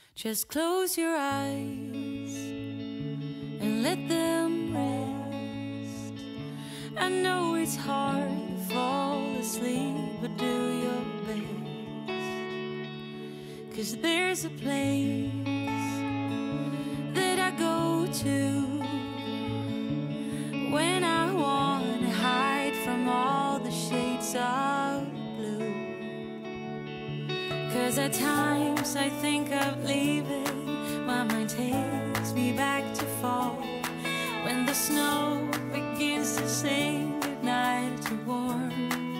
Just close your eyes and let them rest. I know it's hard to fall asleep, but do your best. 'Cause there's a place that I go to when I wanna hide from all the shades of blue. 'Cause at times I think of leaving, my mind takes me back to fall. When the snow begins to sing goodnight to warm.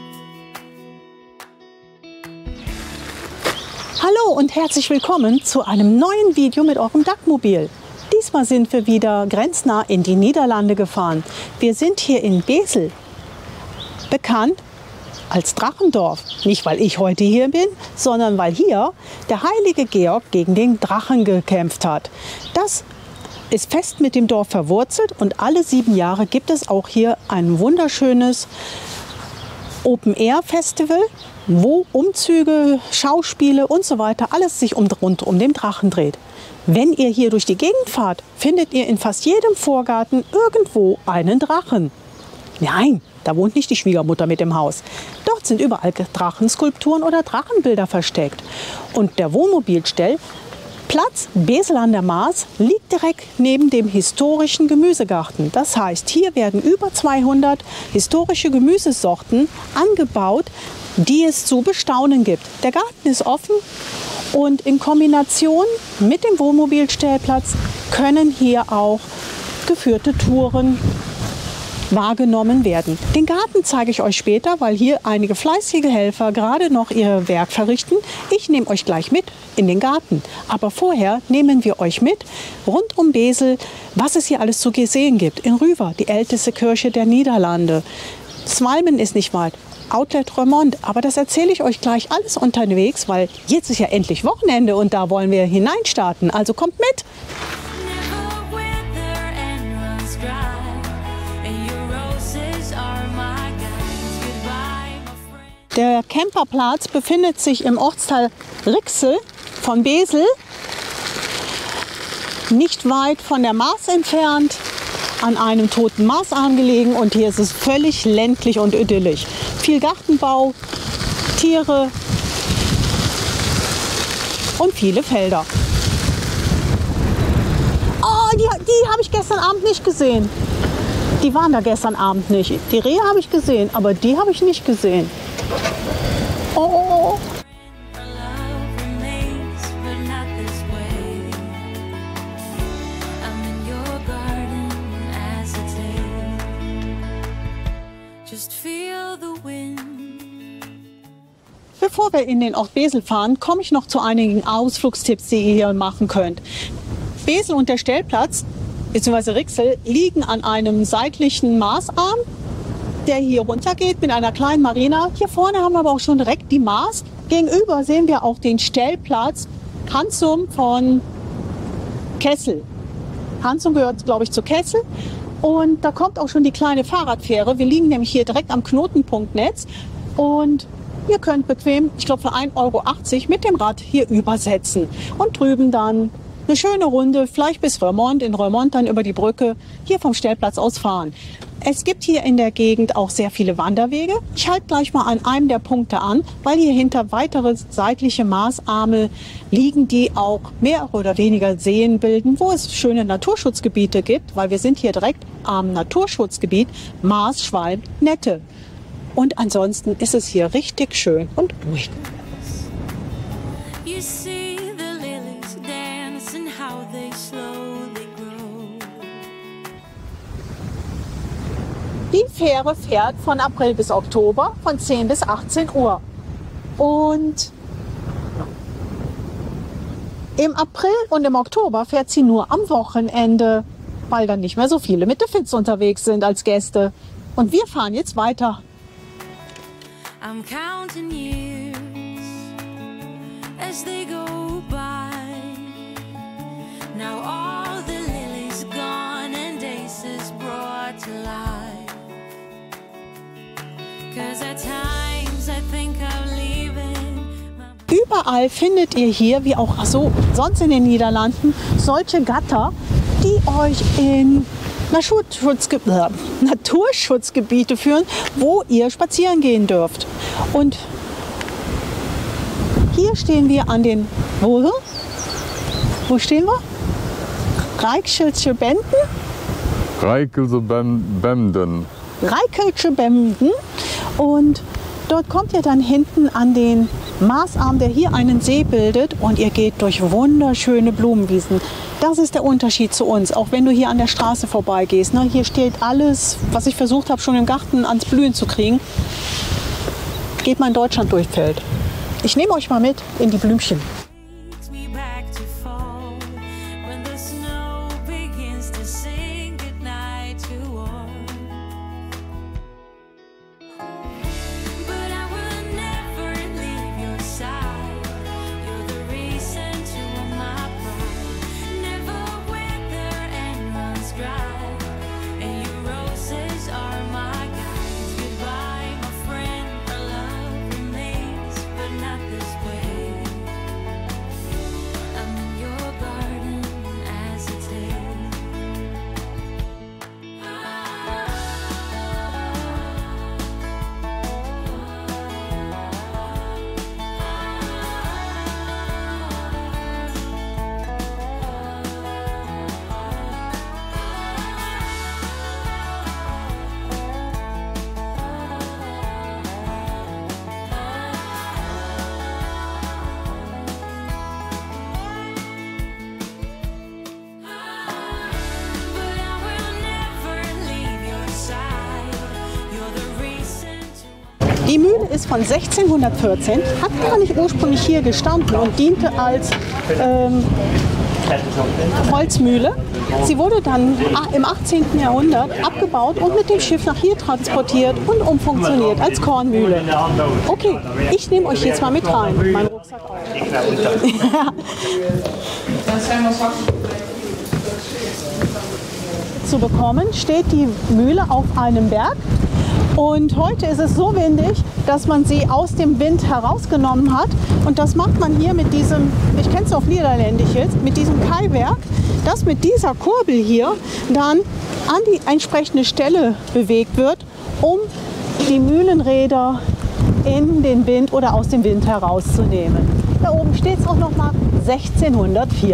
Hallo und herzlich willkommen zu einem neuen Video mit eurem DAC-Mobil. Diesmal sind wir wieder grenznah in die Niederlande gefahren. Wir sind hier in Wesel, bekannt als Drachendorf. Nicht, weil ich heute hier bin, sondern weil hier der heilige Georg gegen den Drachen gekämpft hat. Das ist fest mit dem Dorf verwurzelt und alle 7 Jahre gibt es auch hier ein wunderschönes Open-Air-Festival, wo Umzüge, Schauspiele und so weiter alles sich rund um den Drachen dreht. Wenn ihr hier durch die Gegend fahrt, findet ihr in fast jedem Vorgarten irgendwo einen Drachen. Nein, da wohnt nicht die Schwiegermutter mit im Haus. Dort sind überall Drachenskulpturen oder Drachenbilder versteckt. Und der Wohnmobilstellplatz Wesel an der Maas liegt direkt neben dem historischen Gemüsegarten. Das heißt, hier werden über 200 historische Gemüsesorten angebaut, die es zu bestaunen gibt. Der Garten ist offen und in Kombination mit dem Wohnmobilstellplatz können hier auch geführte Touren wahrgenommen werden. Den Garten zeige ich euch später, weil hier einige fleißige Helfer gerade noch ihr Werk verrichten. Ich nehme euch gleich mit in den Garten. Aber vorher nehmen wir euch mit rund um Wesel, was es hier alles zu sehen gibt. In Rüver, die älteste Kirche der Niederlande. Zwalmen ist nicht weit. Outlet Remont, aber das erzähle ich euch gleich alles unterwegs, weil jetzt ist ja endlich Wochenende und da wollen wir hineinstarten. Also kommt mit! Der Camperplatz befindet sich im Ortsteil Rixel von Wesel, nicht weit von der Maas entfernt, an einem toten Maasarm gelegen, und hier ist es völlig ländlich und idyllisch. Viel Gartenbau, Tiere und viele Felder. Oh, die habe ich gestern Abend nicht gesehen. Die waren da gestern Abend nicht. Die Rehe habe ich gesehen, aber die habe ich nicht gesehen. Oh. Bevor wir in den Ort Wesel fahren, komme ich noch zu einigen Ausflugstipps, die ihr hier machen könnt. Wesel und der Stellplatz bzw. Rixel liegen an einem seitlichen Maasarm, der hier runtergeht mit einer kleinen Marina. Hier vorne haben wir aber auch schon direkt die Maas. Gegenüber sehen wir auch den Stellplatz Hansum von Kessel. Hansum gehört, glaube ich, zu Kessel. Und da kommt auch schon die kleine Fahrradfähre. Wir liegen nämlich hier direkt am Knotenpunktnetz. Und ihr könnt bequem, ich glaube für 1,80 € mit dem Rad hier übersetzen. Und drüben dann eine schöne Runde, vielleicht bis Remont, in Remont dann über die Brücke, hier vom Stellplatz aus fahren. Es gibt hier in der Gegend auch sehr viele Wanderwege. Ich halte gleich mal an einem der Punkte an, weil hier hinter weitere seitliche Maasarme liegen, die auch mehr oder weniger Seen bilden, wo es schöne Naturschutzgebiete gibt, weil wir sind hier direkt am Naturschutzgebiet Maas-Schwalm-Nette. Und ansonsten ist es hier richtig schön und ruhig. Die Fähre fährt von April bis Oktober von 10 bis 18 Uhr. Und im April und im Oktober fährt sie nur am Wochenende, weil dann nicht mehr so viele mit der Fitz unterwegs sind als Gäste. Und wir fahren jetzt weiter. I'm counting years as they go by. Now all the lilies gone and days is brought to life. 'Cause at times I think of leaving. überall findet ihr hier, wie auch so sonst in den Niederlanden, solche Gatter, die euch in Naturschutzgebiete führen, wo ihr spazieren gehen dürft. Und hier stehen wir an den, wo stehen wir? Rijkelsche Benden? Rijkelse Bemden. Rijkelsche Bemden. Und dort kommt ihr dann hinten an den Maasarm, der hier einen See bildet, und ihr geht durch wunderschöne Blumenwiesen. Das ist der Unterschied zu uns, auch wenn du hier an der Straße vorbeigehst. Ne? Hier steht alles, was ich versucht habe, schon im Garten ans Blühen zu kriegen, geht man in Deutschland durchs Feld. Ich nehme euch mal mit in die Blümchen. Die Mühle ist von 1614, hat gar nicht ursprünglich hier gestanden und diente als Holzmühle. Sie wurde dann im 18. Jahrhundert abgebaut und mit dem Schiff nach hier transportiert und umfunktioniert als Kornmühle. Okay, ich nehme euch jetzt mal mit rein. Mein Rucksack auch. Zu bekommen steht die Mühle auf einem Berg. Und heute ist es so windig, dass man sie aus dem Wind herausgenommen hat. Und das macht man hier mit diesem, ich kenne es auf Niederländisch jetzt, mit diesem Keiwerk, das mit dieser Kurbel hier dann an die entsprechende Stelle bewegt wird, um die Mühlenräder in den Wind oder aus dem Wind herauszunehmen. Da oben steht es auch noch mal 1604.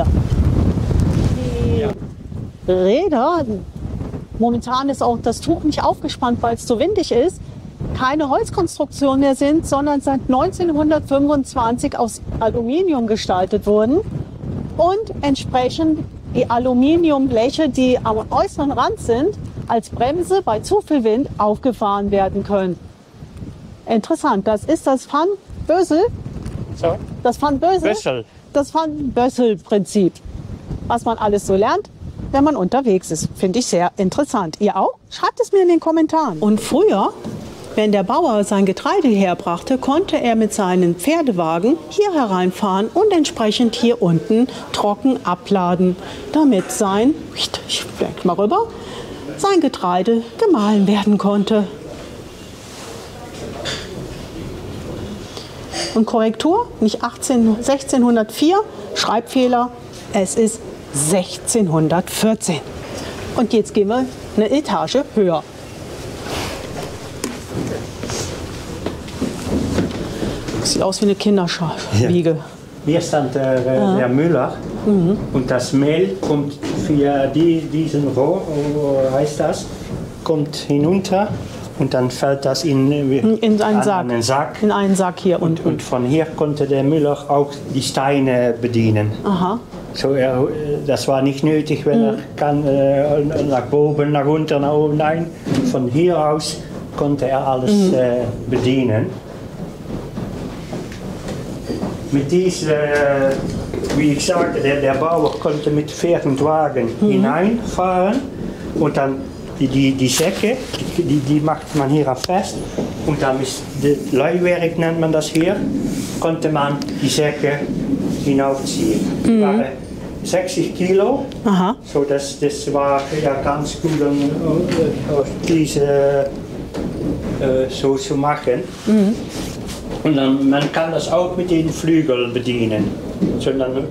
Die Räder, momentan ist auch das Tuch nicht aufgespannt, weil es zu windig ist, keine Holzkonstruktion mehr sind, sondern seit 1925 aus Aluminium gestaltet wurden und entsprechend die Aluminiumbleche, die am äußeren Rand sind, als Bremse bei zu viel Wind aufgefahren werden können. Interessant, das ist das Van Bössel. So? Das Van Bössel. Bössel. Das Van Bössel-Prinzip, was man alles so lernt, wenn man unterwegs ist. Finde ich sehr interessant. Ihr auch? Schreibt es mir in den Kommentaren. Und früher, wenn der Bauer sein Getreide herbrachte, konnte er mit seinen Pferdewagen hier hereinfahren und entsprechend hier unten trocken abladen, damit sein, ich bleib mal rüber, sein Getreide gemahlen werden konnte. Und Korrektur, nicht 1604, Schreibfehler, es ist 1614. Und jetzt gehen wir eine Etage höher. Sieht aus wie eine Kinderwiege. Ja. Hier stand der Müller und das Mehl kommt via diesen Rohr, heißt das, kommt hinunter und dann fällt das in einen Sack. In einen Sack hier unten. Und von hier konnte der Müller auch die Steine bedienen. Aha. So, das war nicht nötig, wenn er kann, nach oben, nach unten, nach oben. Nein, von hier aus konnte er alles bedienen. Mit diesem, wie ich sagte, der Bauer konnte mit Pferd und Wagen hineinfahren und dann die Säcke, die macht man hier fest und dann ist das Leuwerk, nennt man das hier, konnte man die Säcke hinaufziehen. Waren 60 Kilo, so das war ja ganz gut, diese so zu machen. Und dann, man kann das auch mit den Flügeln bedienen. So, dann Never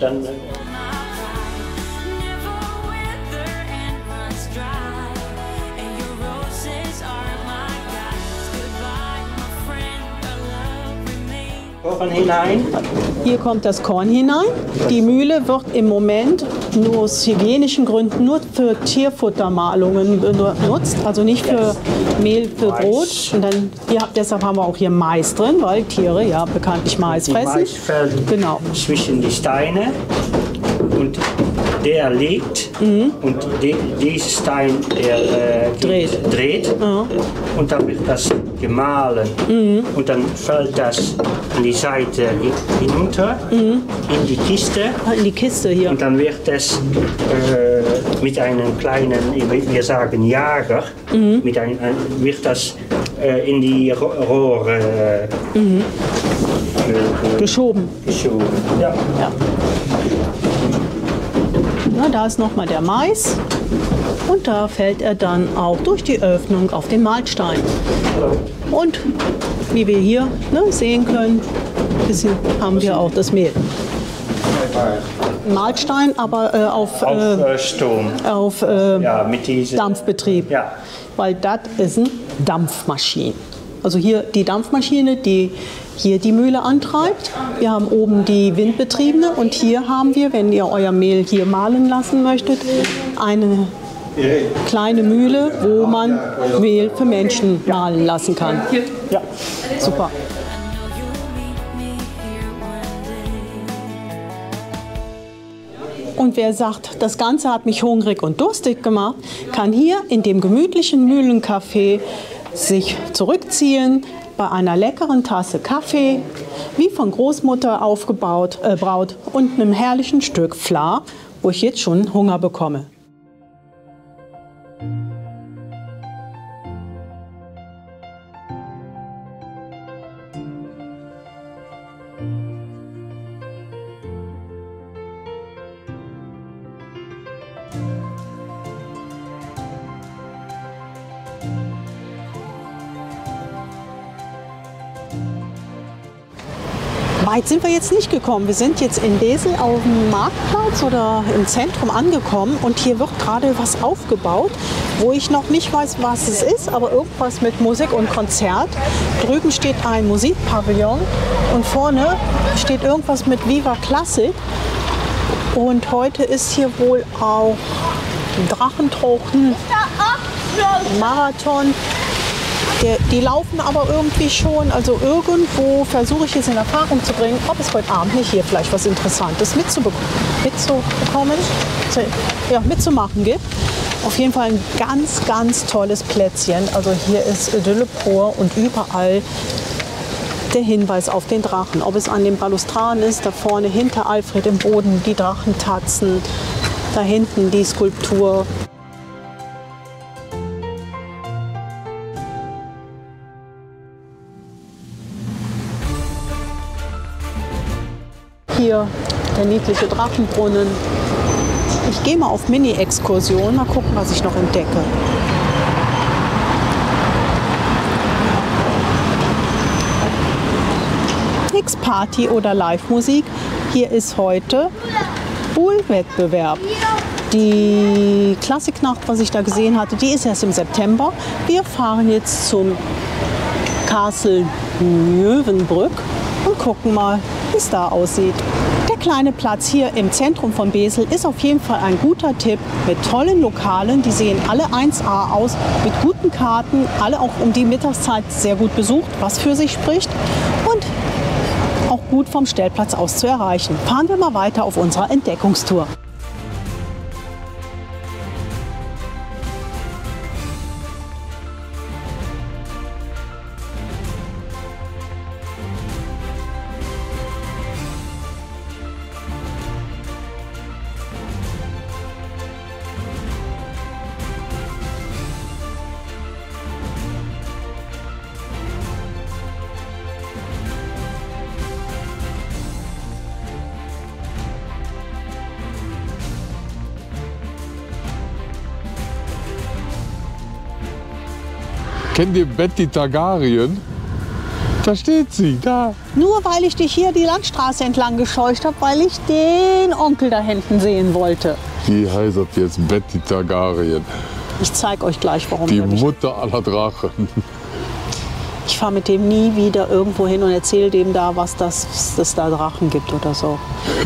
wither and runs dry, and your roses are my guides. Goodbye, my friend, our love remains. Korn hinein. Hier kommt das Korn hinein. Die Mühle wird im Moment nur aus hygienischen Gründen nur für Tierfuttermahlungen benutzt, also nicht für Mehl für Brot. Und dann, deshalb haben wir auch hier Mais drin, weil Tiere ja bekanntlich Mais Die fressen. Mais fällt Genau. zwischen die Steine und der liegt und dieser Stein der dreht und dann wird das gemahlen und dann fällt das an die Seite hinunter in die Kiste In die Kiste hier. und dann wird es mit einem kleinen, wir sagen Jager, wird das in die Rohre Geschoben. geschoben. Ja. Ja. Na, da ist nochmal der Mais und da fällt er dann auch durch die Öffnung auf den Mahlstein. Und wie wir hier sehen können, haben wir auch das Mehl. Mahlstein, aber auf Strom. Ja, mit diesem Dampfbetrieb. Ja. Weil das ist eine Dampfmaschine. Also hier die Dampfmaschine, die hier die Mühle antreibt. Wir haben oben die windbetriebene und hier haben wir, wenn ihr euer Mehl hier mahlen lassen möchtet, eine kleine Mühle, wo man Mehl für Menschen mahlen lassen kann. Ja. Super. I know you'll meet me here one day. Und wer sagt, das Ganze hat mich hungrig und durstig gemacht, kann hier in dem gemütlichen Mühlencafé sich zurückziehen bei einer leckeren Tasse Kaffee, wie von Großmutter aufgebaut, braut und einem herrlichen Stück Fla, wo ich jetzt schon Hunger bekomme. Weit sind wir jetzt nicht gekommen. Wir sind jetzt in Wesel auf dem Marktplatz oder im Zentrum angekommen und hier wird gerade was aufgebaut, wo ich noch nicht weiß, was es ist, aber irgendwas mit Musik und Konzert. Drüben steht ein Musikpavillon und vorne steht irgendwas mit Viva Classic. Und heute ist hier wohl auch Drachentrochen, Marathon. Die laufen aber irgendwie schon, also irgendwo versuche ich jetzt in Erfahrung zu bringen, ob es heute Abend nicht hier vielleicht was Interessantes mitzumachen gibt. Auf jeden Fall ein ganz, ganz tolles Plätzchen. Also hier ist Idylle pur und überall der Hinweis auf den Drachen. Ob es an den Balustraden ist, da vorne hinter Alfred im Boden die Drachentatzen, da hinten die Skulptur. Hier der niedliche Drachenbrunnen. Ich gehe mal auf Mini-Exkursion, mal gucken, was ich noch entdecke. Nix Party oder Live-Musik. Hier ist heute Buhl-Wettbewerb. Die Klassiknacht, was ich da gesehen hatte, die ist erst im September. Wir fahren jetzt zum Castle Löwenbrück und gucken mal, wie es da aussieht. Der kleine Platz hier im Zentrum von Wesel ist auf jeden Fall ein guter Tipp mit tollen Lokalen. Die sehen alle 1A aus, mit guten Karten, alle auch um die Mittagszeit sehr gut besucht, was für sich spricht und auch gut vom Stellplatz aus zu erreichen. Fahren wir mal weiter auf unserer Entdeckungstour. Kennt ihr Betty Targaryen? Da steht sie, da. Nur weil ich dich hier die Landstraße entlang gescheucht habe, weil ich den Onkel da hinten sehen wollte. Die heißt ab jetzt Betty Targaryen. Ich zeige euch gleich, warum. Die Mutter aller Drachen. Ich fahre mit dem nie wieder irgendwo hin und erzähle dem da, was das da Drachen gibt oder so.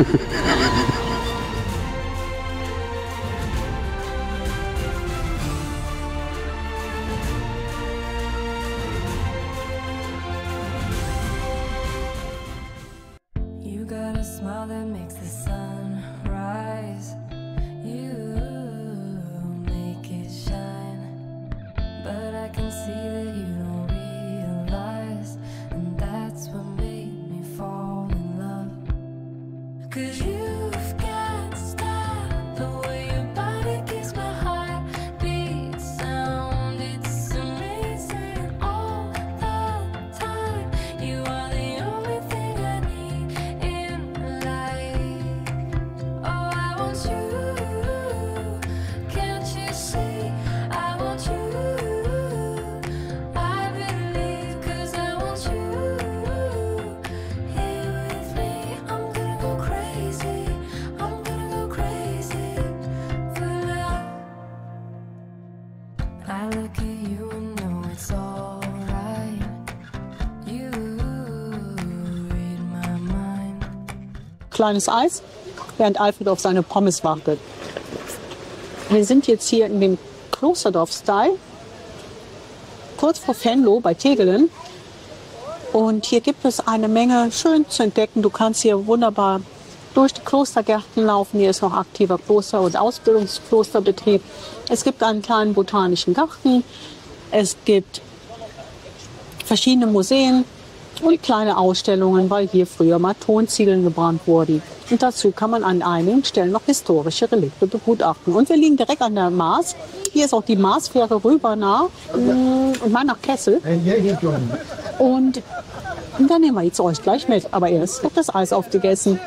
You got a smile that makes the sun rise. You make it shine. But I can see that you don't realize. And that's what made me fall in love. 'Cause you've got style. The way your body keeps my heart beat sound. It's amazing all the time. You are the only thing I need in life. Oh, I want you. Can't you see? I want you. I believe 'cause I want you. Here with me, I'm gonna go crazy. I'm gonna go crazy for love. I look at you and know it's alright. You read my mind. Kleines Eis, während Alfred auf seine Pommes wartet. Wir sind jetzt hier in dem Klosterdorf-Style, kurz vor Venlo bei Tegelen. Und hier gibt es eine Menge schön zu entdecken. Du kannst hier wunderbar durch die Klostergärten laufen. Hier ist noch aktiver Kloster- und Ausbildungsklosterbetrieb. Es gibt einen kleinen botanischen Garten. Es gibt verschiedene Museen und kleine Ausstellungen, weil hier früher mal Tonziegeln gebrannt wurden. Und dazu kann man an einigen Stellen noch historische Relikte begutachten. Und wir liegen direkt an der Maas. Hier ist auch die Maasfähre rüber und mal nach Kessel. Und dann nehmen wir jetzt euch gleich mit. Aber erst wird das Eis aufgegessen.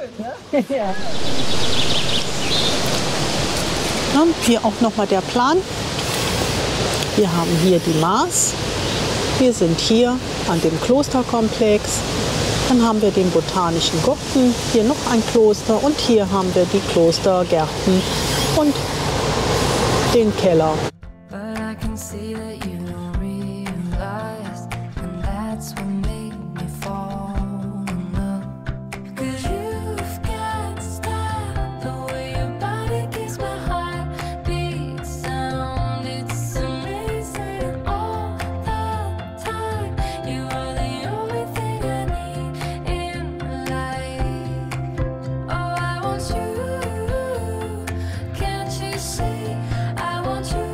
Und hier auch nochmal der Plan. Wir haben hier die Maas. Wir sind hier an dem Klosterkomplex. Dann haben wir den Botanischen Garten, hier noch ein Kloster und hier haben wir die Klostergärten und den Keller. But I can see that you don't realize, and that's what made me fall in love. 'Cause you've got style, the way your body keeps my heart beat sound. It's amazing all the time. You are the only thing I need in life. Oh, I want you. Can't you see? I want you.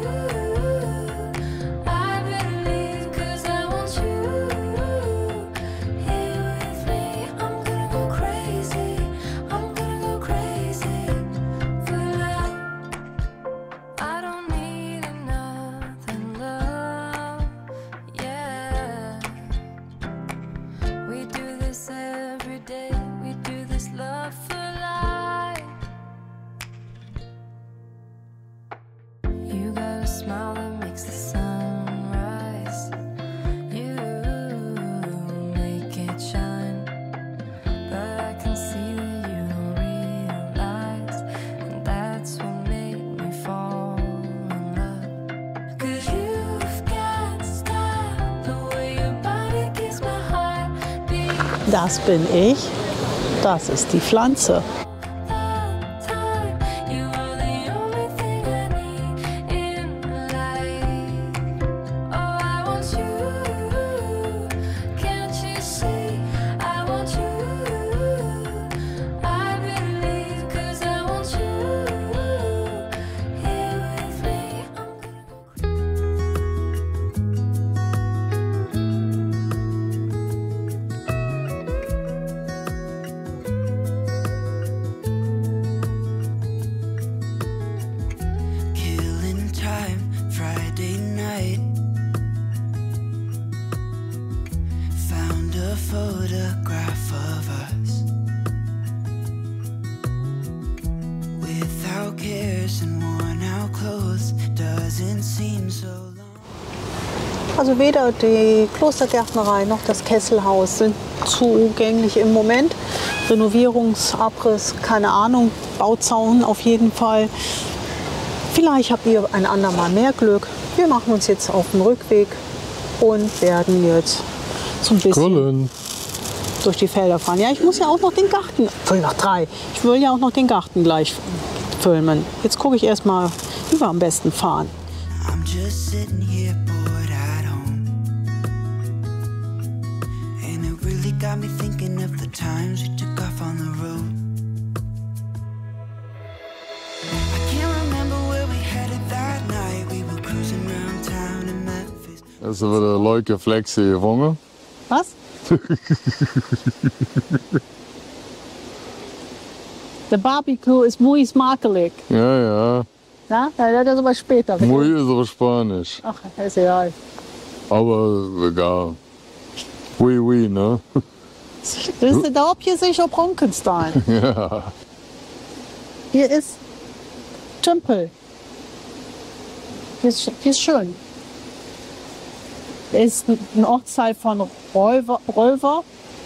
I believe 'cause I want you. Here with me, I'm gonna go crazy. I'm gonna go crazy for love. I don't need another love. Yeah. We do this every day. We do this love for life. You got a smile that makes the sun rise. You make it shine. But I can see that you don't realize, and that's what made me fall in love. 'Cause you've got style, the way your body keeps my heart beat. Das bin ich. Das ist die Pflanze. You are the only thing I need in life. Oh, I want you. Can't you see? I want you. I believe 'cause I want you. Here with me, I'm gonna go Killing time, Friday night. Found a photograph of us without cares and worn out clothes. Doesn't seem so long. Also weder die Klostergärtnerei noch das Kesselhaus sind zugänglich im Moment. Renovierungsabriss, keine Ahnung, Bauzaun auf jeden Fall. Vielleicht habt ihr ein andermal mehr Glück. Wir machen uns jetzt auf den Rückweg und werden jetzt so ein bisschen Colin. durch die Felder fahren. Ja, ich muss ja auch noch den Garten, nach 3. Ich will ja auch noch den Garten gleich filmen. Jetzt gucke ich erstmal, wie wir am besten fahren. I'm just sitting here bored at home. And it really got me thinking of the times we took off on the road. I can't remember where we headed that night. We were cruising around town in Memphis. Hast du wieder leuke Flexe gefangen? Was? Der Barbecue ist muy smakelig. Ja. Ja, das ist aber später. Muy ist aber Spanisch. Ach, ist egal. Aber egal. Oui, ne? Das ist da ob hier sicher Bronkenstein. Ja. Hier ist Tümpel. Hier ist schön. Hier ist ein Ortsteil von Röver.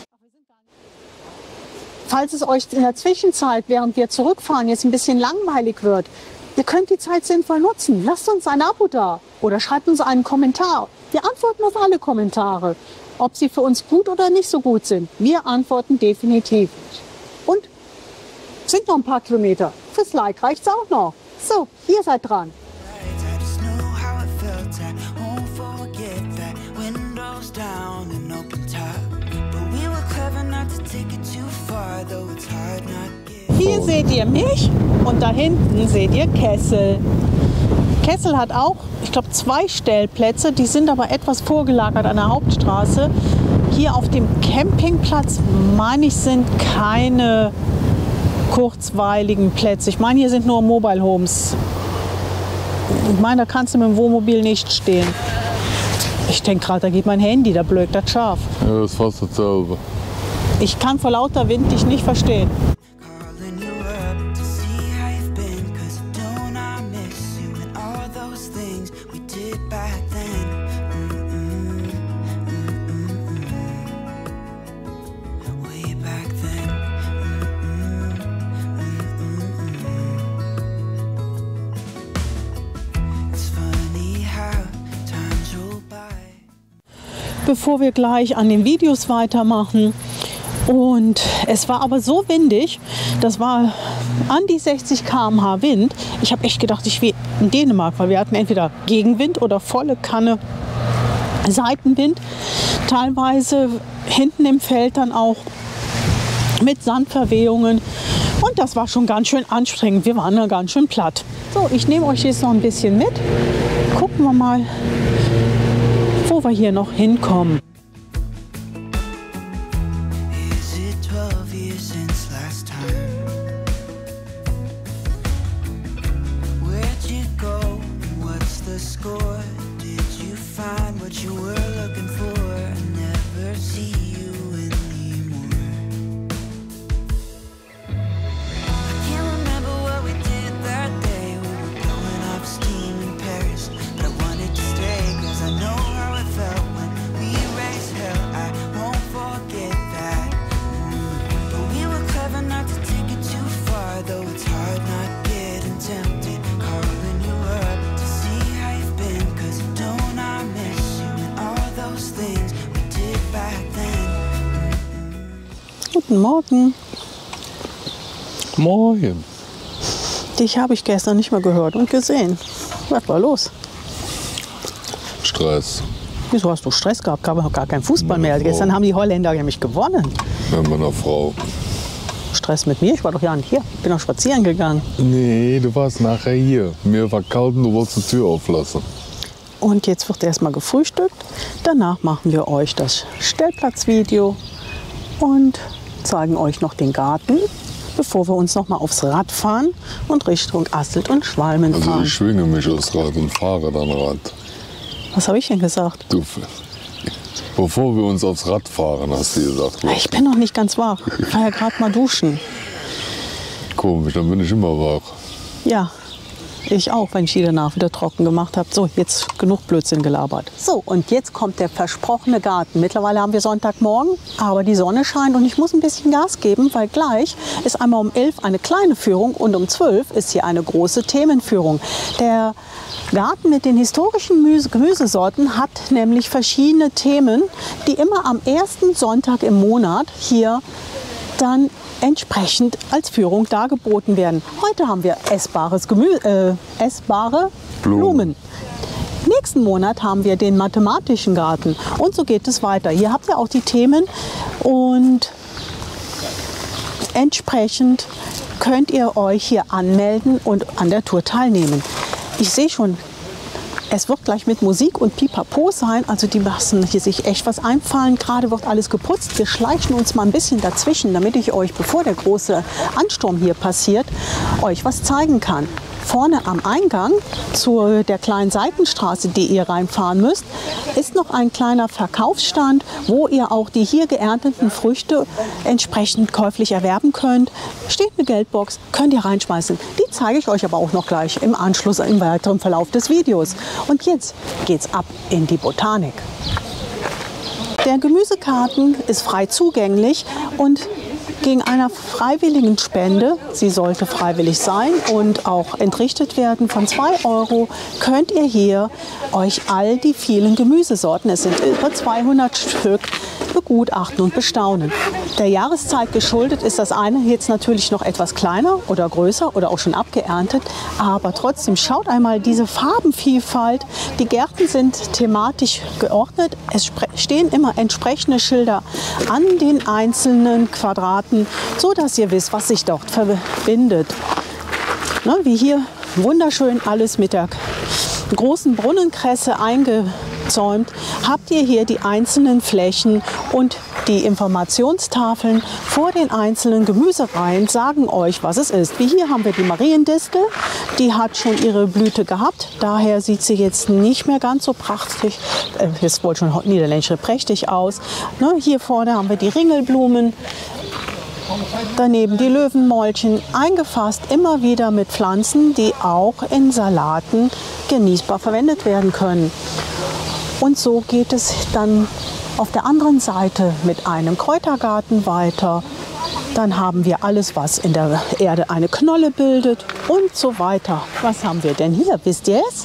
Falls es euch in der Zwischenzeit, während wir zurückfahren, jetzt ein bisschen langweilig wird, ihr könnt die Zeit sinnvoll nutzen. Lasst uns ein Abo da oder schreibt uns einen Kommentar. Wir antworten auf alle Kommentare, ob sie für uns gut oder nicht so gut sind. Wir antworten definitiv. Und sind noch ein paar Kilometer. Fürs Like reicht's auch noch. So, ihr seid dran. I just know how it felt. I won't forget that. Windows down and open top. But we were clever not to take it too far, though it's hard not getting. Hier seht ihr mich und da hinten seht ihr Kessel. Kessel hat auch, ich glaube, 2 Stellplätze, die sind aber etwas vorgelagert an der Hauptstraße. Hier auf dem Campingplatz, meine ich, sind keine kurzweiligen Plätze. Ich meine, hier sind nur Mobile Homes. Ich meine, da kannst du mit dem Wohnmobil nicht stehen. Ich denke gerade, da geht mein Handy, da blökt das scharf. Ja, das ist fast dasselbe. Ich kann vor lauter Wind dich nicht verstehen. Calling you up to see how you've been, 'cause don't I miss you and all those things we did back then. Way back then. It's funny how times roll by. Bevor wir gleich an den Videos weitermachen. Und es war aber so windig, das war an die 60 km/h Wind. Ich habe echt gedacht, ich wäre in Dänemark, weil wir hatten entweder Gegenwind oder volle Kanne Seitenwind. Teilweise hinten im Feld dann auch mit Sandverwehungen. Und das war schon ganz schön anstrengend. Wir waren da ganz schön platt. So, ich nehme euch jetzt noch ein bisschen mit. Gucken wir mal, wo wir hier noch hinkommen. Is it 12 years since last time? Where'd you go? What's the score? Did you find what you were looking for? I never see you anymore. I can't remember what we did that day. We were blowing up steam in Paris, but I wanted to stay 'cause I know how it felt when we raised hell. I won't forget that. But we were clever not to take it too far, though it's hard not getting tempted. Calling you up to see how you've been, 'cause don't I miss you and all those things we did back then. Guten Morgen. Moin. Dich habe ich gestern nicht mehr gehört und gesehen. Was war los? Stress. Wieso hast du Stress gehabt? Gab gar kein Fußball mehr. Frau. Gestern haben die Holländer nämlich gewonnen. Mit meiner Frau. Stress mit mir? Ich war doch ja nicht hier. Ich bin doch spazieren gegangen. Nee, du warst nachher hier. Mir war kalt und du wolltest die Tür auflassen. Und jetzt wird erstmal gefrühstückt. Danach machen wir euch das Stellplatzvideo und zeigen euch noch den Garten, bevor wir uns noch mal aufs Rad fahren und Richtung Asselt und Schwalmen Also fahren. ich schwinge mich aufs Rad und fahre dann Rad. Was habe ich denn gesagt? Du, bevor wir uns aufs Rad fahren, hast du gesagt. Ich bin noch nicht ganz wach. Ich war ja gerade mal duschen. Komisch, dann bin ich immer wach. Ja, Ich auch, wenn ich die danach wieder trocken gemacht habe. So, jetzt genug Blödsinn gelabert. So, und jetzt kommt der versprochene Garten. Mittlerweile haben wir Sonntagmorgen, aber die Sonne scheint und ich muss ein bisschen Gas geben, weil gleich ist einmal um 11 eine kleine Führung und um 12 ist hier eine große Themenführung. Der Garten mit den historischen Gemüsesorten hat nämlich verschiedene Themen, die immer am ersten Sonntag im Monat hier dann entsprechend als Führung dargeboten werden. Heute haben wir essbare Blumen. Nächsten Monat haben wir den mathematischen Garten und so geht es weiter. Hier habt ihr auch die Themen und entsprechend könnt ihr euch hier anmelden und an der Tour teilnehmen. Ich sehe schon, es wird gleich mit Musik und Pipapo sein, also die müssen hier sich echt was einfallen. Gerade wird alles geputzt. Wir schleichen uns mal ein bisschen dazwischen, damit ich euch, bevor der große Ansturm hier passiert, euch was zeigen kann. Vorne am Eingang zu der kleinen Seitenstraße, die ihr reinfahren müsst, ist noch ein kleiner Verkaufsstand, wo ihr auch die hier geernteten Früchte entsprechend käuflich erwerben könnt. Steht eine Geldbox, könnt ihr reinschmeißen. Die zeige ich euch aber auch noch gleich im Anschluss, im weiteren Verlauf des Videos. Und jetzt geht's ab in die Botanik. Der Gemüsegarten ist frei zugänglich und gegen einer freiwilligen Spende, sie sollte freiwillig sein und auch entrichtet werden von 2 €, könnt ihr hier euch all die vielen Gemüsesorten, es sind über 200 Stück, begutachten und bestaunen. Der Jahreszeit geschuldet ist das eine jetzt natürlich noch etwas kleiner oder größer oder auch schon abgeerntet, aber trotzdem schaut einmal diese Farbenvielfalt. Die Gärten sind thematisch geordnet, es stehen immer entsprechende Schilder an den einzelnen Quadraten, so dass ihr wisst, was sich dort verbindet. Ne, wie hier wunderschön alles mit der großen Brunnenkresse eingezäumt, habt ihr hier die einzelnen Flächen und die Informationstafeln vor den einzelnen Gemüsereihen sagen euch, was es ist. Wie hier haben wir die Mariendistel, die hat schon ihre Blüte gehabt, daher sieht sie jetzt nicht mehr ganz so prachtig, jetzt wohl schon niederländisch prächtig aus. Ne, hier vorne haben wir die Ringelblumen, daneben die Löwenmäulchen, eingefasst immer wieder mit Pflanzen, die auch in Salaten genießbar verwendet werden können. Und so geht es dann auf der anderen Seite mit einem Kräutergarten weiter. Dann haben wir alles, was in der Erde eine Knolle bildet und so weiter. Was haben wir denn hier? Wisst ihr es?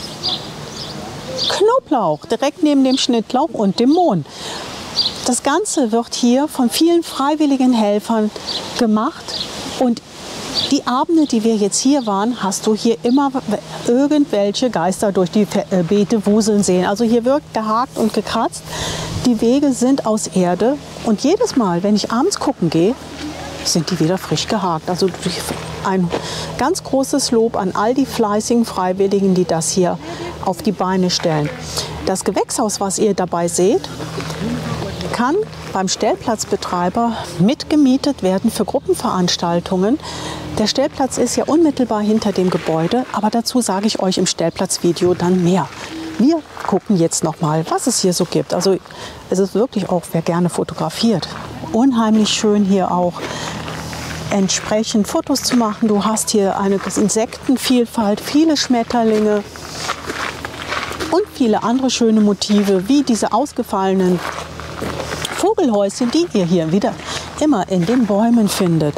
Knoblauch, direkt neben dem Schnittlauch und dem Mohn. Das Ganze wird hier von vielen freiwilligen Helfern gemacht und die Abende, die wir jetzt hier waren, hast du hier immer irgendwelche Geister durch die Beete wuseln sehen. Also hier wird gehakt und gekratzt. Die Wege sind aus Erde und jedes Mal, wenn ich abends gucken gehe, sind die wieder frisch gehakt. Also ein ganz großes Lob an all die fleißigen Freiwilligen, die das hier auf die Beine stellen. Das Gewächshaus, was ihr dabei seht, kann beim Stellplatzbetreiber mitgemietet werden für Gruppenveranstaltungen. Der Stellplatz ist ja unmittelbar hinter dem Gebäude, aber dazu sage ich euch im Stellplatzvideo dann mehr. Wir gucken jetzt noch mal, was es hier so gibt. Also es ist wirklich auch, wer gerne fotografiert, unheimlich schön hier auch entsprechend Fotos zu machen. Du hast hier eine Insektenvielfalt, viele Schmetterlinge und viele andere schöne Motive, wie diese ausgefallenen Vogelhäuschen, die ihr hier wieder immer in den Bäumen findet.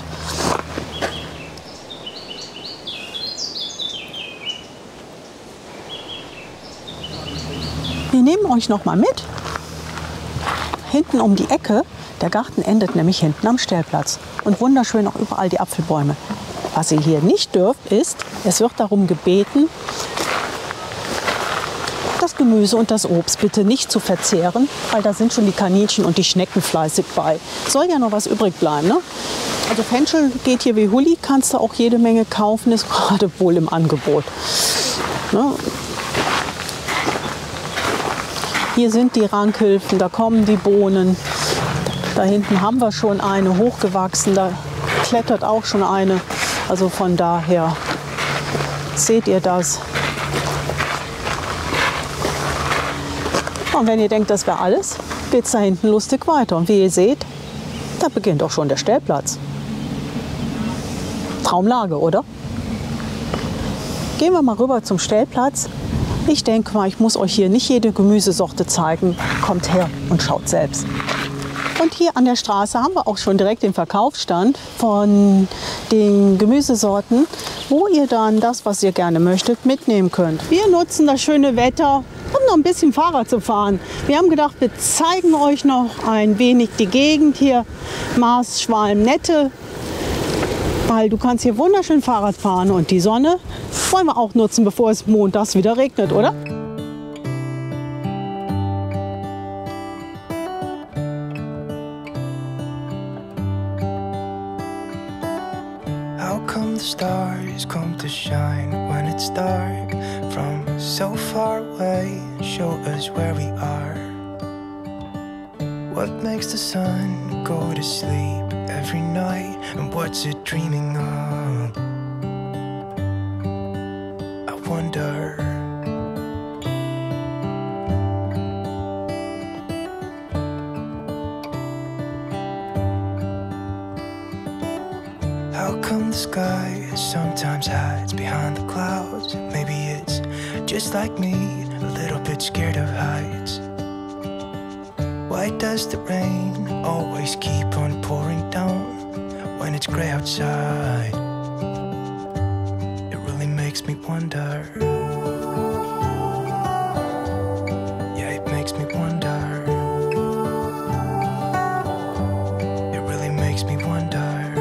Wir nehmen euch noch mal mit. Hinten um die Ecke, der Garten endet nämlich hinten am Stellplatz. Und wunderschön auch überall die Apfelbäume. Was ihr hier nicht dürft, ist, es wird darum gebeten, das Gemüse und das Obst bitte nicht zu verzehren, weil da sind schon die Kaninchen und die Schnecken fleißig bei. Soll ja noch was übrig bleiben, ne? Also Fenchel geht hier wie Hulli, kannst du auch jede Menge kaufen, ist gerade wohl im Angebot. Ne? Hier sind die Rankhilfen, da kommen die Bohnen. Da hinten haben wir schon eine hochgewachsen, da klettert auch schon eine. Also von daher seht ihr das. Und wenn ihr denkt, das wäre alles, geht es da hinten lustig weiter. Und wie ihr seht, da beginnt auch schon der Stellplatz. Traumlage, oder? gehen wir mal rüber zum Stellplatz. Ich denke mal, ich muss euch hier nicht jede Gemüsesorte zeigen. Kommt her und schaut selbst. Und hier an der Straße haben wir auch schon direkt den Verkaufsstand von den Gemüsesorten, wo ihr dann das, was ihr gerne möchtet, mitnehmen könnt. Wir nutzen das schöne Wetter, um noch ein bisschen Fahrrad zu fahren. Wir haben gedacht, wir zeigen euch noch ein wenig die Gegend hier, Maas-Schwalm-Nette, weil du kannst hier wunderschön Fahrrad fahren und die Sonne wollen wir auch nutzen, bevor es montags wieder regnet, oder? How come the stars come to shine when it's dark from so far away and show us where we are? What makes the sun go to sleep every night and what's it dreaming of? I wonder. How come the sky sometimes hides behind the clouds? Maybe it's just like me, a little bit scared of heights. Why does the rain always keep on pouring down when it's gray outside? It really makes me wonder. Yeah, it makes me wonder. It really makes me wonder.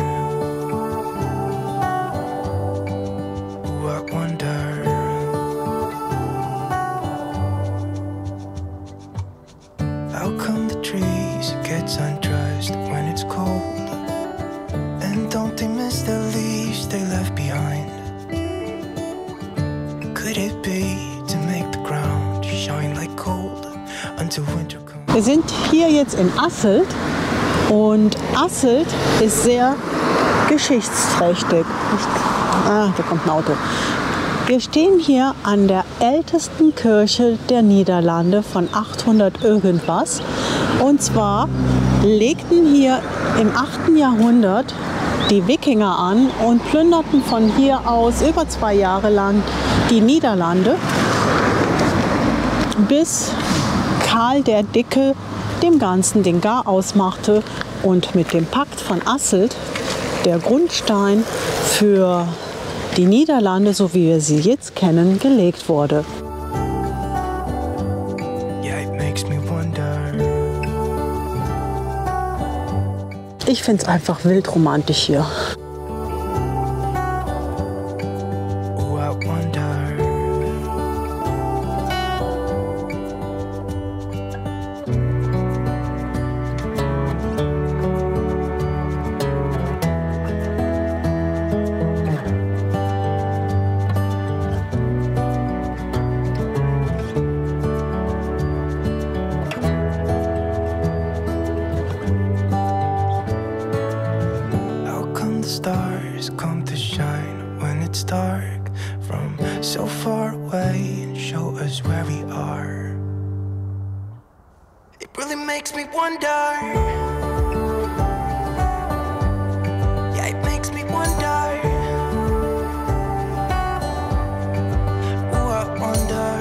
How come the trees gets undressed when it's cold? And don't they miss the leaves they left behind? Could it be to make the ground shine like gold until winter comes? Wir sind hier jetzt in Asselt und Asselt ist sehr geschichtsträchtig. Da kommt ein Auto. Wir stehen hier an der ältesten Kirche der Niederlande von 800 irgendwas. Und zwar legten hier im 8. Jahrhundert die Wikinger an und plünderten von hier aus über 2 Jahre lang die Niederlande, bis Karl der Dicke dem Ganzen den Garaus machte und mit dem Pakt von Asselt der Grundstein für die Niederlande, so wie wir sie jetzt kennen, gelegt wurde. Ich finde es einfach wild romantisch hier. Stars come to shine when it's dark from so far away and show us where we are. It really makes me wonder. Yeah, it makes me wonder. Oh, I wonder.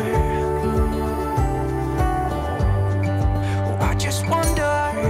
Oh, I just wonder.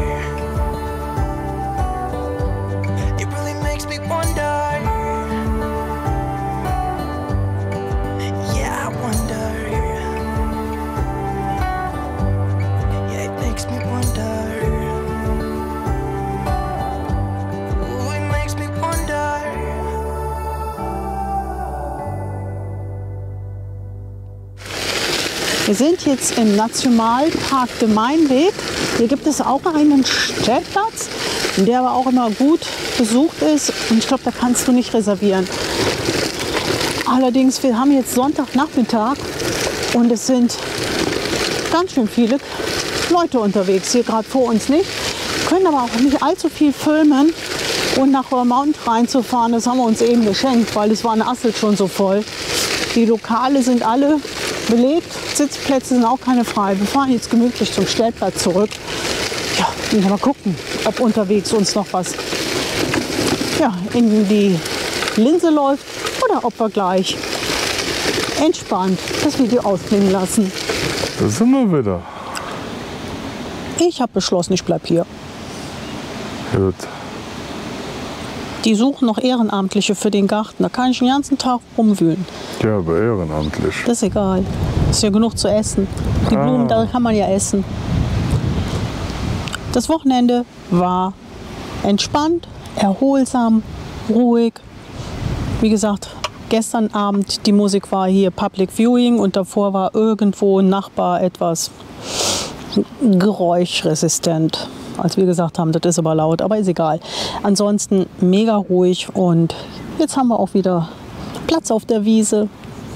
Wir sind jetzt im Nationalpark de Mainweg. Hier gibt es auch einen Stellplatz, der aber auch immer gut besucht ist. Und ich glaube, da kannst du nicht reservieren. Allerdings, wir haben jetzt Sonntagnachmittag und es sind ganz schön viele Leute unterwegs. Hier gerade vor uns nicht. Können aber auch nicht allzu viel filmen. Und nach Roermond reinzufahren, das haben wir uns eben geschenkt, weil es war in Asselt schon so voll. Die Lokale sind alle belegt, Sitzplätze sind auch keine frei. Wir fahren jetzt gemütlich zum Stellplatz zurück. Ja, und mal gucken, ob unterwegs uns noch was in die Linse läuft oder ob wir gleich Entspannt das Video ausklingen lassen. Da sind wir wieder. Ich habe beschlossen, ich bleib hier. Gut. Die suchen noch Ehrenamtliche für den Garten. Da kann ich den ganzen Tag rumwühlen. Ja, aber ehrenamtlich. Das ist egal. Ist ja genug zu essen. Die Blumen, da kann man ja essen. Das Wochenende war entspannt, erholsam, ruhig. Wie gesagt, gestern Abend die Musik war hier Public Viewing und davor war irgendwo ein Nachbar etwas geräuschresistent. Als wir gesagt haben, das ist aber laut, aber ist egal. Ansonsten mega ruhig und jetzt haben wir auch wieder Platz auf der Wiese.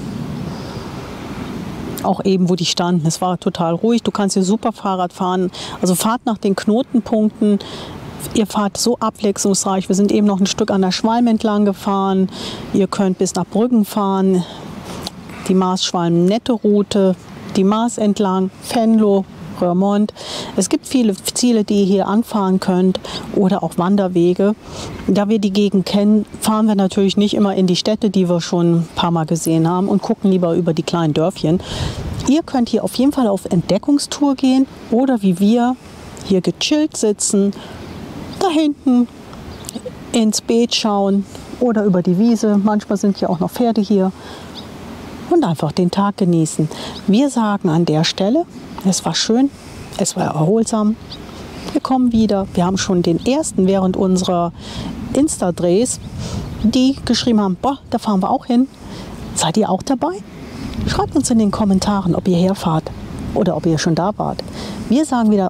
Auch eben, wo die standen, es war total ruhig. Du kannst hier super Fahrrad fahren. Also fahrt nach den Knotenpunkten. Ihr fahrt so abwechslungsreich. Wir sind eben noch ein Stück an der Schwalm entlang gefahren. Ihr könnt bis nach Brüggen fahren. Die Maas-Schwalm-Nette-Route, die Maas entlang, Venlo, Roermond. Es gibt viele Ziele, die ihr hier anfahren könnt oder auch Wanderwege. Da wir die Gegend kennen, fahren wir natürlich nicht immer in die Städte, die wir schon ein paar Mal gesehen haben und gucken lieber über die kleinen Dörfchen. Ihr könnt hier auf jeden Fall auf Entdeckungstour gehen oder wie wir hier gechillt sitzen, da hinten ins Beet schauen oder über die Wiese. Manchmal sind ja auch noch Pferde hier und einfach den Tag genießen. Wir sagen an der Stelle, es war schön, es war erholsam. Wir kommen wieder. Wir haben schon den ersten während unserer Insta-Drehs, die geschrieben haben, boah, da fahren wir auch hin. Seid ihr auch dabei? Schreibt uns in den Kommentaren, ob ihr herfahrt oder ob ihr schon da wart. Wir sagen wieder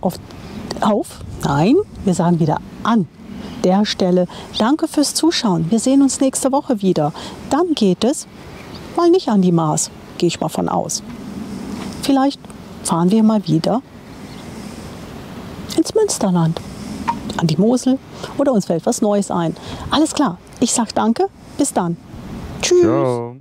wir sagen wieder an der Stelle. Danke fürs Zuschauen. Wir sehen uns nächste Woche wieder. Dann geht es mal nicht an die Maas, gehe ich mal von aus. Vielleicht fahren wir mal wieder ins Münsterland, an die Mosel oder uns fällt was Neues ein. Alles klar, ich sag danke, bis dann. Tschüss. Ciao.